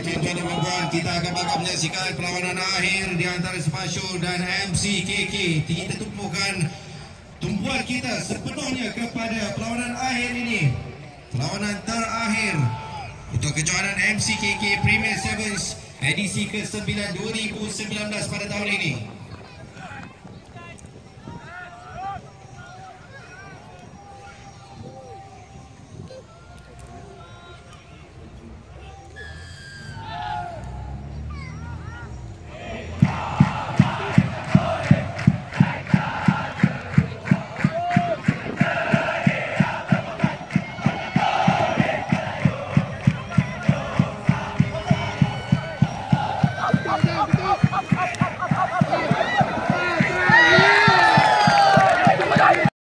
tuan-tuan dan puan-puan, kita akan bakal menyaksikan perlawanan akhir di antara Spasial dan MCKK. Kita tumpuan kita sepenuhnya kepada perlawanan akhir ini. Perlawanan terakhir untuk kejohanan MCKK Premier Sevens edisi ke-9 2019 pada tahun ini.